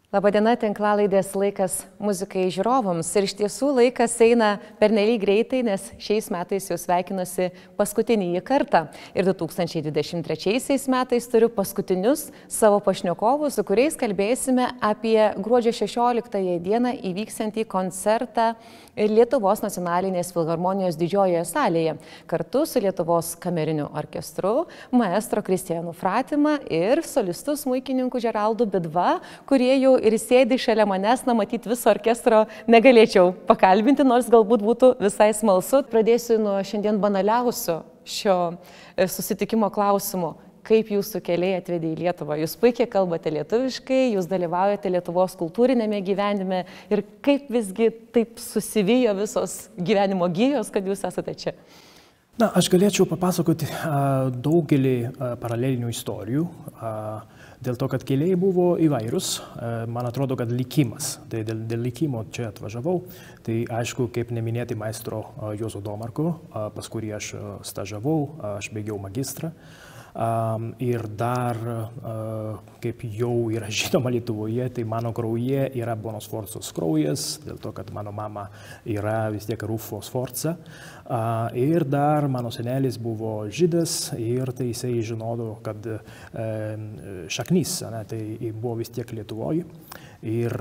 Labadiena, tinklalaidės laikas muzikai žiūrovams. Ir iš tiesų laikas eina pernelyg greitai, nes šiais metais jau sveikinuosi paskutinį kartą. Ir 2023 metais turiu paskutinius savo pašnekovus, su kuriais kalbėsime apie gruodžio 16 dieną įvyksiantį koncertą Lietuvos nacionalinės filharmonijos didžiojoje salėje. Kartu su Lietuvos kameriniu orkestru, maestro Kristijanu Fratima ir solistu smuikininku Geraldu Bidva, kurie jau ir sėdi šalia manęs, matyti viso orkestro negalėčiau pakalbinti, nors galbūt būtų visai smalsu. Pradėsiu nuo šiandien banaliausio šio susitikimo klausimo. Kaip jūsų keliai atvedė į Lietuvą? Jūs puikiai kalbate lietuviškai, jūs dalyvaujate Lietuvos kultūrinėme gyvenime ir kaip visgi taip susivijo visos gyvenimo gijos, kad jūs esate čia? Na, aš galėčiau papasakoti daugelį paralelinių istorijų. Dėl to, kad keliai buvo įvairūs, man atrodo, kad likimas. Tai dėl likimo čia atvažiavau. Tai aišku, kaip neminėti maestro Juozo Domarko, pas kurį aš stažavau, aš baigiau magistrą. Ir dar, kaip jau yra žinoma Lietuvoje, tai mano kraujyje yra Bonos Sforcos kraujas, dėl to, kad mano mama yra vis tiek Rufo Sforca. Ir dar mano senelis buvo žydas ir tai jisai žinodo, kad šaknis, tai buvo vis tiek Lietuvoje. Ir,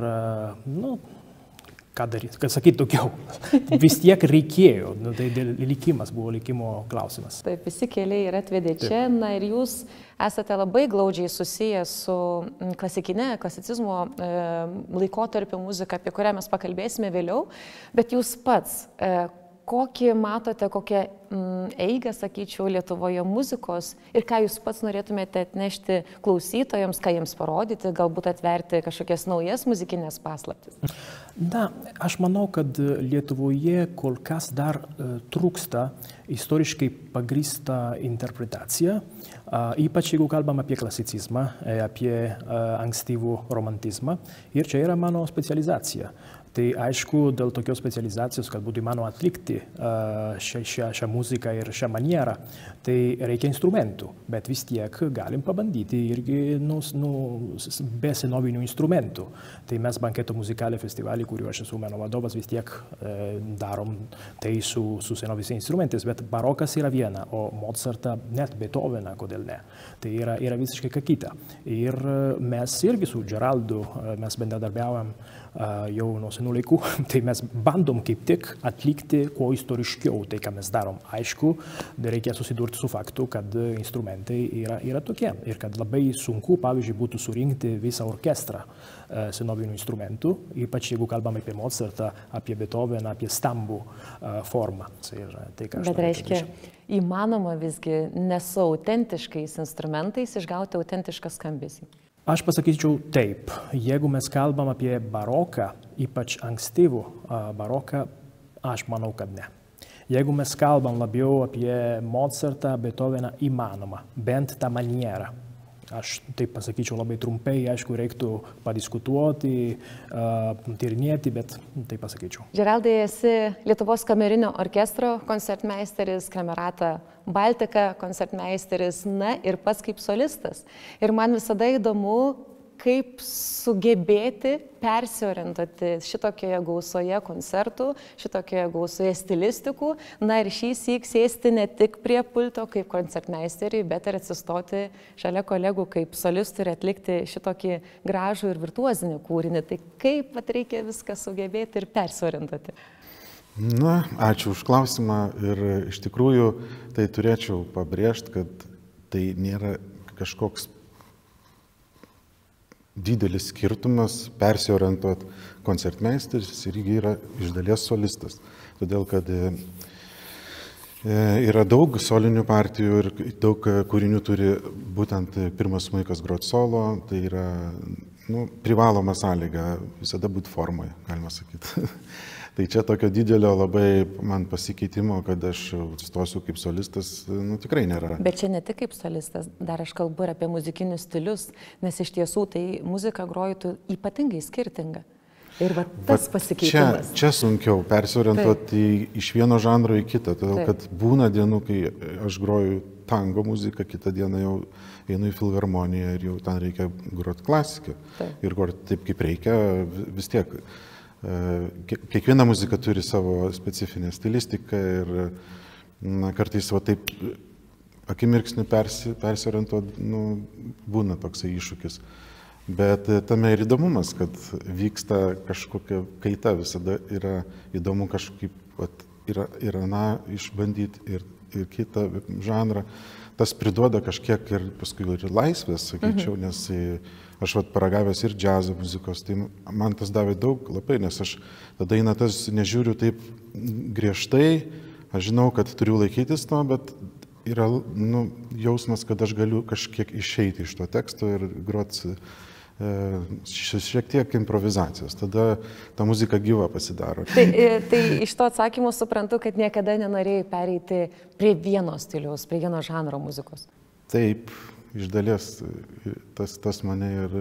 ką daryti, kad sakyti daugiau, vis tiek reikėjo, tai likimas buvo likimo klausimas. Taip, visi keliai yra atvedė čia, na ir jūs esate labai glaudžiai susijęs su klasicizmo laikotarpio muzika, apie kurią mes pakalbėsime vėliau, bet jūs pats, kokį matote, kokią eigą, sakyčiau, Lietuvoje muzikos ir ką jūs pats norėtumėte atnešti klausytojams, ką jiems parodyti, galbūt atverti kažkokias naujas muzikinės paslaptis? Na, aš manau, kad Lietuvoje kol kas dar trūksta istoriškai pagrįsta interpretacija, ypač jeigu kalbam apie klasicizmą, apie ankstyvų romantizmą. Ir čia yra mano specializacija. Tai aišku, dėl tokios specializacijos, kad būtų įmanoma atlikti šią muziką ir šią manierą, tai reikia instrumentų, bet vis tiek galim pabandyti irgi be senovinių instrumentų. Tai mes Banketo Musicale festivalį, kuriuo aš esu meno vadovas, vis tiek darom tai su senoviniais instrumentais, bet barokas yra viena, o Mozartą, net Beethoveną, kodėl ne. Tai yra visiškai ką kita. Ir mes irgi su Geraldu, mes bendradarbiaujam jau nuo senų laikų, tai mes bandom kaip tik atlikti kuo istoriškiau tai, ką mes darom. Aišku, reikia susidurti su faktu, kad instrumentai yra tokie ir kad labai sunku, pavyzdžiui, būtų surinkti visą orkestrą senovinių instrumentų, ypač jeigu kalbam apie Mozartą, apie Beethoveną, apie stambų formą. Bet reiškia, įmanoma visgi nesu autentiškais instrumentais išgauti autentišką skambesį? Aš pasakyčiau taip, jeigu mes kalbam apie baroką, ypač ankstyvų baroką, aš manau, kad ne. Jeigu mes kalbam labiau apie Mozartą, Beethoveną, įmanoma, bent tą manierą. Aš taip pasakyčiau labai trumpai, aišku, reiktų padiskutuoti, tyrinėti, bet taip pasakyčiau. Geraldai, esi Lietuvos kamerinio orkestro koncertmeisteris, Kramerata Baltika koncertmeisteris, na ir pats kaip solistas. Ir man visada įdomu, kaip sugebėti persiorientuoti šitokioje gausoje koncertų, šitokioje gausoje stilistikų, na ir šįsyk sėsti ne tik prie pulto kaip koncertmeisteriai, bet ir atsistoti šalia kolegų kaip solistų ir atlikti šitokį gražų ir virtuozinį kūrinį. Tai kaip reikia viską sugebėti ir persiorientuoti? Na, ačiū už klausimą ir iš tikrųjų tai turėčiau pabrėžti, kad tai nėra kažkoks didelis skirtumas persiorientuoti koncertmeisteris ir jį yra iš dalies solistas. Todėl, kad yra daug solinių partijų ir daug kūrinių turi būtent pirmas smuikas grot solo, tai yra privaloma sąlyga visada būti formoje, galima sakyti. Tai čia tokio didelio labai man pasikeitimo, kad aš stosiu kaip solistas, tikrai nėra. Bet čia ne tik kaip solistas, dar aš kalbu ir apie muzikinius stilius, nes iš tiesų tai muzika groji ypatingai skirtinga. Ir tas pasikeitimas. Čia sunkiau persiorientuoti iš vieno žanro į kitą, todėl kad būna dienų, kai aš groju tango muziką, kitą dieną jau einu į filharmoniją ir jau ten reikia groti klasiką. Ir groti taip, kaip reikia, vis tiek. Kiekviena muzika turi savo specifinę stilistiką ir kartais va taip akimirksniu persiorientuoti būna toksai iššūkis. Bet tame ir įdomumas, kad vyksta kažkokia kaita, visada yra įdomu kažkaip ir išbandyti ir kitą žanrą. Tas priduoda kažkiek ir paskui ir laisvės, sakyčiau, nes aš paragavęs ir džiazo muzikos, tai man tas davė daug labai, nes aš tada eina tas nežiūriu taip griežtai, aš žinau, kad turiu laikytis to, bet yra jausmas, kad aš galiu kažkiek išeiti iš to teksto ir groti šiek tiek improvizacijos, tada ta muzika gyva pasidaro. Tai iš to atsakymo suprantu, kad niekada nenorėjai pereiti prie vieno stiliaus, prie vieno žanro muzikos. Taip, iš dalies tas mane ir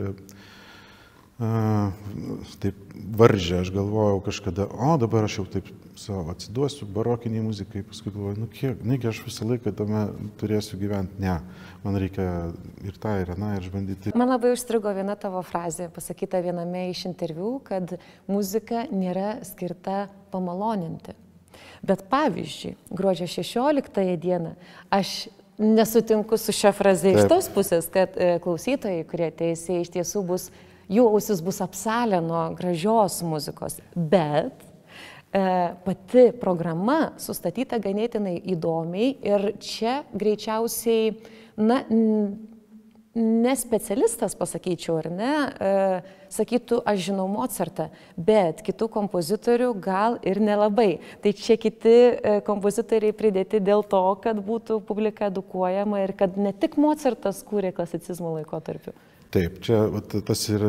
taip varžė, aš galvojau kažkada, dabar aš jau taip savo atsiduosiu barokiniai muzikai, paskui galvoju, negi aš visą laiką tame turėsiu gyventi, ne, man reikia ir tą, ir aną, ir išbandyti. Man labai užstrigo viena tavo frazė, pasakyta viename iš interviu, kad muzika nėra skirta pamaloninti. Bet pavyzdžiui, gruodžio 16 dieną aš nesutinku su šia fraze iš tos pusės, kad klausytojai, kurie ateis, iš tiesų jų ausis bus apsalę nuo gražios muzikos, bet pati programa sustatyta ganėtinai įdomiai ir čia greičiausiai, ne specialistas, pasakyčiau, ar ne, sakytų, aš žinau Mozartą, bet kitų kompozitorių gal ir nelabai. Tai čia kiti kompozitoriai pridėti dėl to, kad būtų publika edukuojama ir kad ne tik Mozartas kūrė klasicizmo laikotarpiu. Taip, čia tas ir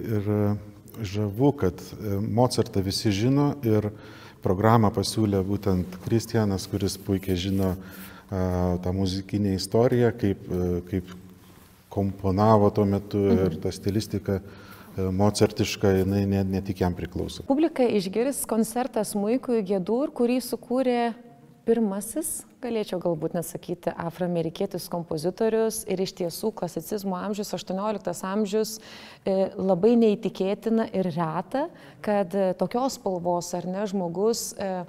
žavu, kad Mozartą visi žino ir programą pasiūlė būtent Kristianas, kuris puikiai žino tą muzikinę istoriją, kaip komponavo tuo metu ir ta stilistika mocartiška, jinai ne tik jam priklauso. Publika išgirs koncertą smuikui G-dur, kurį sukūrė pirmasis, galėčiau galbūt nesakyti, afroamerikietis kompozitorius ir iš tiesų klasicizmo amžius, 18 amžius, labai neįtikėtina ir reta, kad tokios spalvos ar ne žmogus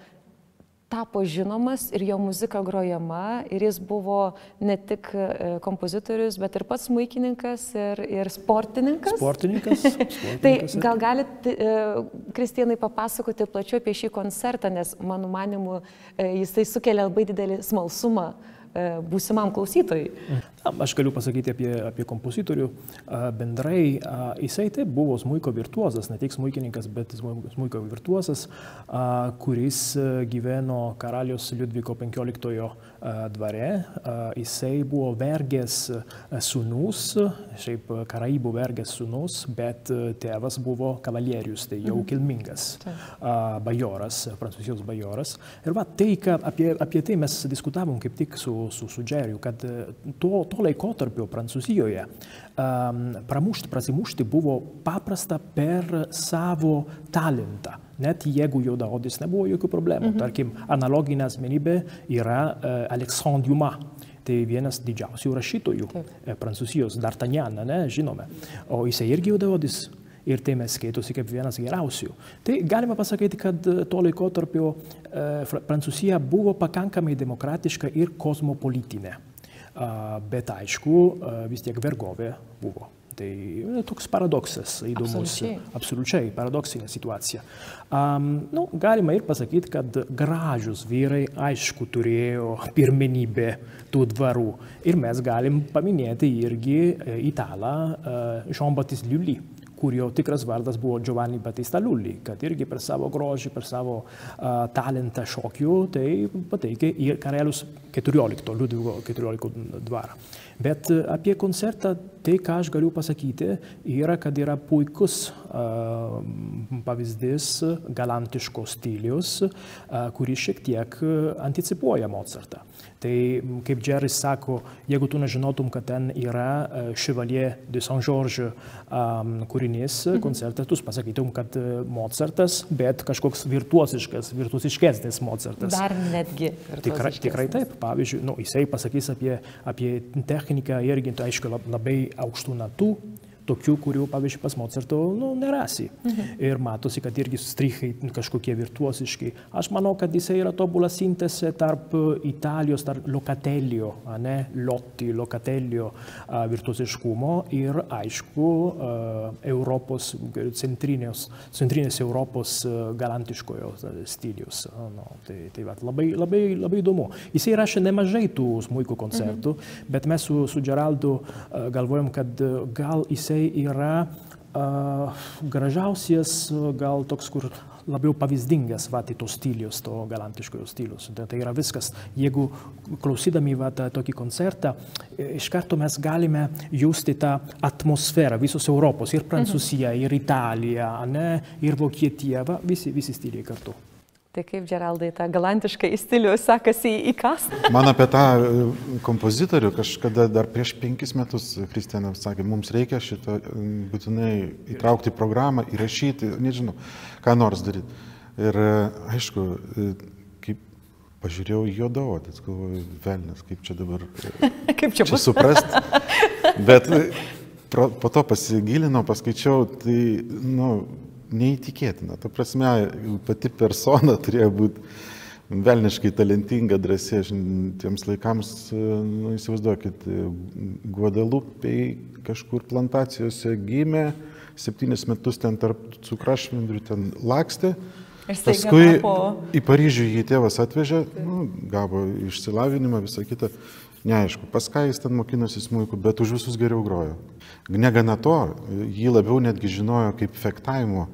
tapo žinomas ir jo muzika grojama ir jis buvo ne tik kompozitorius, bet ir pats smuikininkas ir sportininkas. Sportininkas. Tai gal galite, Kristianai, papasakoti plačiau apie šį koncertą, nes mano manimu jisai sukelia labai didelį smalsumą būsimam klausytojui. Aš galiu pasakyti apie kompozitorių. Bendrai jisai taip buvo smuiko virtuozas, ne tik smuikininkas, bet smuiko virtuozas, kuris gyveno karalius Liudviko XV dvare. Jisai buvo vergės sūnus, šiaip karaibų vergės sūnus, bet tėvas buvo kavalierius, tai jau kilmingas bajoras, prancūzijos bajoras. Ir tai, apie tai mes diskutavom kaip tik su Džeriu, kad to laikotarpio Prancūzijoje prasimušti buvo paprasta per savo talentą. Net jeigu juodaodis nebuvo jokių problemų. Tarkim, analoginė asmenybė yra Alexandre Dumas. Tai vienas didžiausių rašytojų Prancūzijos, D'Artagnan, žinome. O jisai irgi juodaodis. Ir tai mes skaitosi kaip vienas geriausių. Tai galima pasakyti, kad to laikotarpio Prancūzija buvo pakankamai demokratiška ir kosmopolitinė. Bet aišku, vis tiek vergovė buvo. Tai toks paradoksas įdomus. Absoliučiai paradoksinė situacija. Galima ir pasakyti, kad gražus vyrai aišku turėjo pirmenybę tų dvarų. Ir mes galim paminėti irgi italą Jean-Baptiste Lully, kurio tikras vardas buvo Giovanni Battista Lully, kad irgi per savo grožį, per savo talentą šokių, tai pateikė ir karalius Liudviko XIV dvarą. Bet apie koncertą tai, ką aš galiu pasakyti, yra, kad yra puikus pavyzdys galantiško stilius, kuris šiek tiek anticipuoja Mozartą. Tai, kaip Džeris sako, jeigu tu nežinotum, kad ten yra Chevalier de Saint-Georges kūrinys, koncertas, tu pasakytum, kad Mozartas, bet kažkoks virtuoziškesnis Mozartas. Dar netgi virtuoziškesnis. Tikrai taip. Pavyzdžiui, jisai pasakys apie techniką irgi, tai aišku, labai aukštų natų, tokių, kurių, pavyzdžiui, pas Mozarto nerasi. Ir matosi, kad irgi strichai kažkokie virtuosiški. Aš manau, kad jisai yra tobula sintezė tarp Italijos, tarp Locatelio, Lotti, Locatelio virtuosiškumo ir, aišku, Europos, centrinės Europos galantiškojo stilius. Tai labai įdomu. Jisai rašė nemažai tų smuikų koncertų, bet mes su Geraldu galvojam, kad gal jisai yra gražiausias, gal toks, kur labiau pavyzdingas to stilius, to galantiškojo stilius. Tai yra viskas. Jeigu klausydami tokį koncertą, iš karto mes galime justi tą atmosferą visos Europos, ir Prancūzija, ir Italija, ir Vokietija, visi stiliai kartu. Tai kaip, Geraldai, tą galantišką stilių sekasi įkasti? Man apie tą kompozitorių kažkada dar prieš 5 metus Kristianas sakė, mums reikia šitą būtinai įtraukti į programą, įrašyti, nežinau, ką nors daryti. Ir aišku, kaip pažiūrėjau į Juodaodį, galvoju, velnias, kaip čia dabar čia suprasti. Bet po to pasigilinau, paskaičiau, tai, neįtikėtina. Ta prasme, pati persona turėjo būti velniškai talentinga, drąsi. Aš tiems laikams, įsivaizduokit, Guadalupiai kažkur plantacijose gimė, 7 metus ten tarp cukrašvendrių ten lakstė. Paskui į Paryžių jį tėvas atvežė, gavo išsilavinimą, visą kitą. Neaišku, pas ką jis ten mokinosi smuiku, bet už visus geriau grojo. Negana to, jį labiau netgi žinojo kaip fektavimo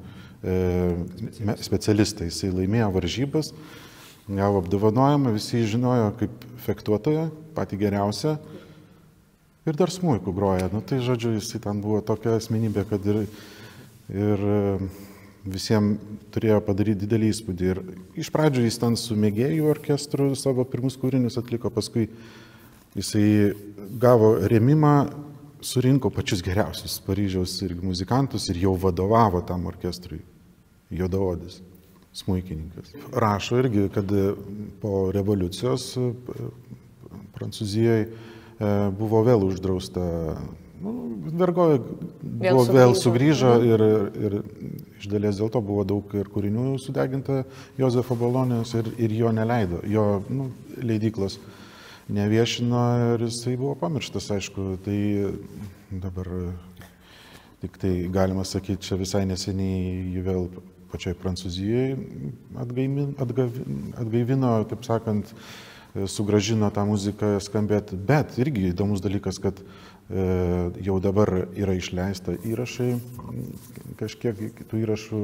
specialistai. Jisai laimėjo varžybas, gavo apdovanojimą, visi žinojo kaip fektuotoją, patį geriausią, ir dar smuiku groja. Tai žodžiu, jisai ten buvo tokia asmenybė, kad ir visiems turėjo padaryti didelį įspūdį. Ir iš pradžių jis ten su mėgėjų orkestru savo pirmus kūrinius atliko, paskui jisai gavo rėmimą, surinko pačius geriausius Paryžiaus irgi muzikantus ir jau vadovavo tam orkestrui. Juodaodis, smuikininkas. Rašo irgi, kad po revoliucijos Prancūzijoje buvo vėl uždrausta, vergovė buvo vėl sugrįžo ir iš dalies dėl to buvo daug ir kūrinių sudeginta Jozefo Bolonijos ir jo neleido, jo leidyklos neviešino ir jisai buvo pamirštas, aišku. Tai dabar tik tai galima sakyti, čia visai neseniai jį vėl pačioj Prancūzijoje atgaivino, taip sakant, sugrąžino tą muziką skambėti. Bet irgi įdomus dalykas, kad jau dabar yra išleista įrašai, kažkiek kitų įrašų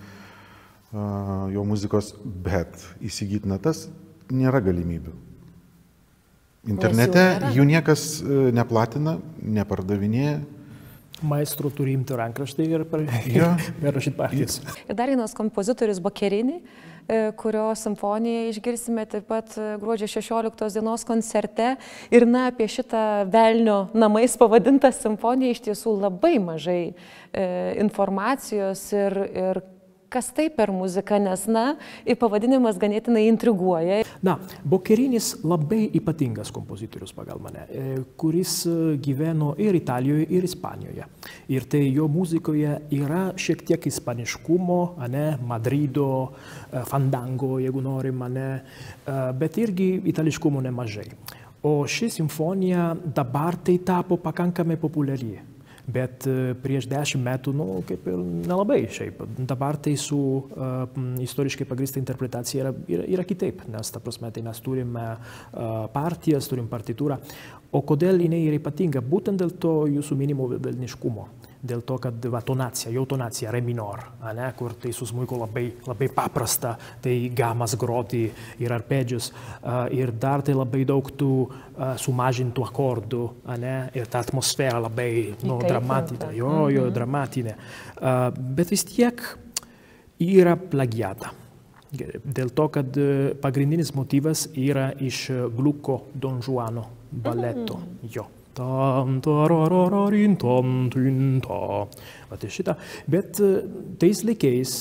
jo muzikos, bet įsigyti natas nėra galimybių. Internete jų niekas neplatina, nepardavinėja. Maestro turi imti rankraštį ir perrašyti partijas. Ir dar vienas kompozitorius Boccherini, kurio simfoniją išgirsime taip pat gruodžio 16 dienos koncerte. Ir apie šitą velnio namais pavadintą simfoniją iš tiesų labai mažai informacijos ir kas tai per muziką, nes, pavadinimas ganėtinai intriguoja. Boccerinis labai ypatingas kompozitorius pagal mane, kuris gyveno ir Italijoje, ir Ispanijoje. Ir tai jo muzikoje yra šiek tiek ispaniškumo, Madrido, fandango, jeigu norim, bet irgi itališkumo nemažai. O ši simfonija dabar tai tapo pakankamai populiari. Bet prieš 10 metų, kaip ir nelabai šiaip. Dabar tai su istoriškai pagrįsta interpretacija yra kitaip, nes, ta prasme, tai mes turime partijas, turim partitūrą. O kodėl jinai yra ypatinga? Būtent dėl to jūsų minimo velniškumo. dėl to, kad tonacija, jau tonacija, re minor, ne, kur tai su smuiku labai paprasta, tai gamas groti ir arpedžius, ir dar tai labai daug tų sumažintų akordų, ne, ir ta atmosfera labai dramatinė, dramatinė. Bet vis tiek yra plagiata. Dėl to, kad pagrindinis motyvas yra iš Glucko Don Juano baleto. Jo. Bet tais laikais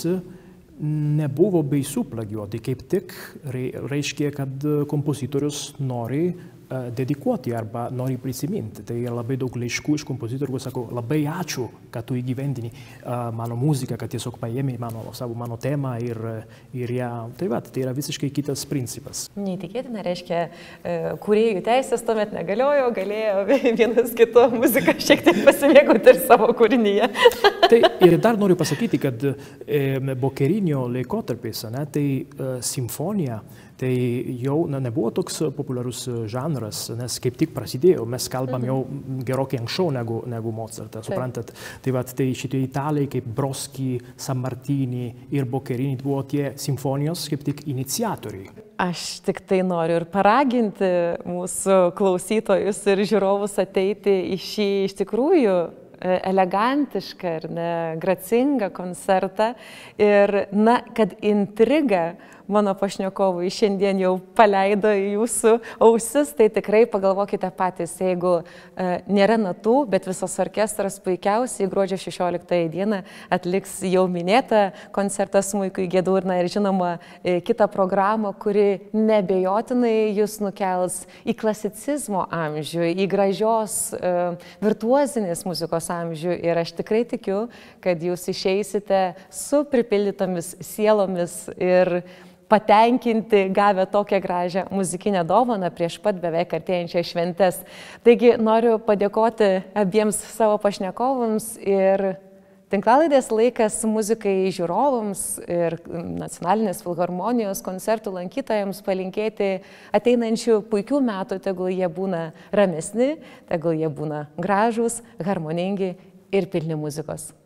nebuvo baisu plagiuoti, kaip tik reiškia, kad kompozitorius nori dedikuoti arba nori prisiminti. Tai yra labai daug laiškų iš kompozitorių, sako, labai ačiū, kad tu įgyvendini mano muziką, kad tiesiog paėmė mano temą ir ją. Tai yra visiškai kitas principas. Neįtikėtina, reiškia, kūrėjų teisės tuomet negaliojo, galėjo vienas kito muziką šiek tiek pasimėgauti ir savo kūrinyje. Tai ir dar noriu pasakyti, kad Bokerinio laikotarpis, tai simfonija, tai jau nebuvo toks populiarus žanras, nes kaip tik prasidėjo, mes kalbam jau gerokai anksčiau negu Mozartas, suprantat. Tai šitie italai kaip Broski, San Martini ir Boccherini buvo tie simfonijos kaip tik iniciatoriai. Aš tik tai noriu ir paraginti mūsų klausytojus ir žiūrovus ateiti į šį iš tikrųjų elegantišką ir gracingą koncertą ir, kad intriga mano pašnekovui šiandien jau paleido į jūsų ausis, tai tikrai pagalvokite patys, jeigu nėra natų, bet visas orkestras puikiausiai gruodžio 16 dieną atliks jau minėtą koncertą smuikui G-dur ir žinoma kitą programą, kuri neabejotinai jūs nukels į klasicizmo amžių, į gražios virtuozinės muzikos amžių ir aš tikrai tikiu, kad jūs išeisite su pripildytomis sielomis ir patenkinti, gavę tokią gražią muzikinę dovaną prieš pat beveik artėjančią šventes. Taigi noriu padėkoti abiems savo pašnekovams ir tinklalaidės laikas muzikai žiūrovams ir Nacionalinės filharmonijos koncertų lankytojams palinkėti ateinančių puikių metų, tegul jie būna ramesni, tegul jie būna gražūs, harmoningi ir pilni muzikos.